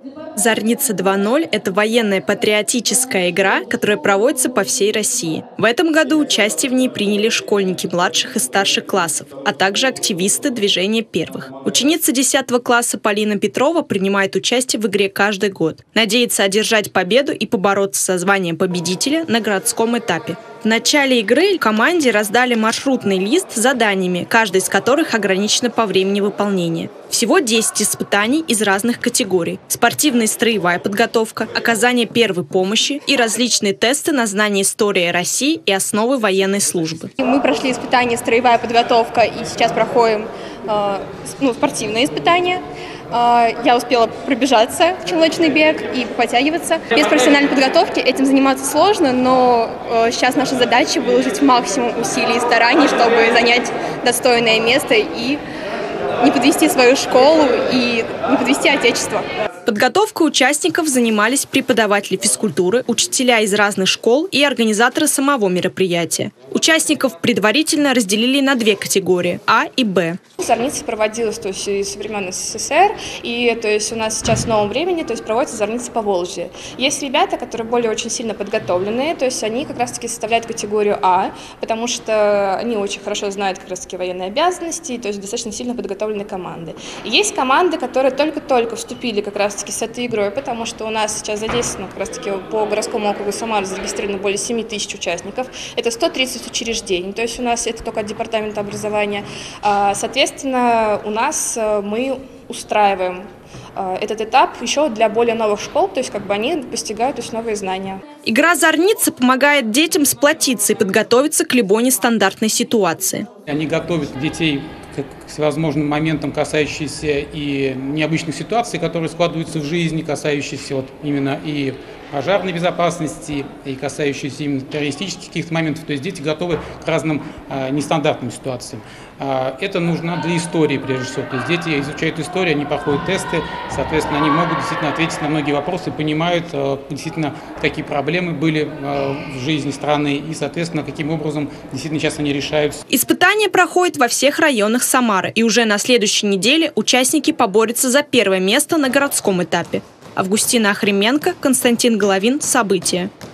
Зорница 2.0 – это военная патриотическая игра, которая проводится по всей России. В этом году участие в ней приняли школьники младших и старших классов, а также активисты движения первых. Ученица 10 класса Полина Петрова принимает участие в игре каждый год. Надеется одержать победу и побороться за звание победителя на городском этапе. В начале игры команде раздали маршрутный лист с заданиями, каждый из которых ограничено по времени выполнения. Всего 10 испытаний из разных категорий: спортивная и строевая подготовка, оказание первой помощи и различные тесты на знание истории России и основы военной службы. Мы прошли испытания строевая подготовка и сейчас проходим спортивные испытания. Я успела пробежаться в челночный бег и подтягиваться. Без профессиональной подготовки этим заниматься сложно, но сейчас наша задача выложить максимум усилий и стараний, чтобы занять достойное место и не подвести свою школу и не подвести отечество. Подготовкой участников занимались преподаватели физкультуры, учителя из разных школ и организаторы самого мероприятия. Участников предварительно разделили на две категории – А и Б. Зорница проводилась и со времен СССР, и у нас сейчас в новом времени проводится зорница по Волжье. Есть ребята, которые более очень сильно подготовленные, они как раз-таки составляют категорию А, потому что они очень хорошо знают как раз-таки военные обязанности, достаточно сильно подготовленные команды. И есть команды, которые только-только вступили как раз-таки с этой игрой, потому что у нас сейчас задействовано как раз-таки по городскому округу Самары зарегистрировано более 7 тысяч участников. Это 130 учреждений, у нас это только от департамента образования. Соответственно, у нас мы устраиваем этот этап еще для более новых школ, они постигают новые знания. Игра «Зорница» помогает детям сплотиться и подготовиться к любой нестандартной ситуации. Они готовят детей к всевозможным моментам, касающимся и необычных ситуаций, которые складываются в жизни, касающиеся именно и пожарной безопасности, и касающиеся именно террористических каких-то моментов. То есть дети готовы к разным нестандартным ситуациям. Это нужно для истории, прежде всего. То есть дети изучают историю, они проходят тесты, соответственно, они могут действительно ответить на многие вопросы, понимают действительно, какие проблемы были в жизни страны и, соответственно, каким образом действительно сейчас они решаются. Испытания проходят во всех районах Самары, и уже на следующей неделе участники поборются за первое место на городском этапе. Августина Охременко, Константин Головин. События.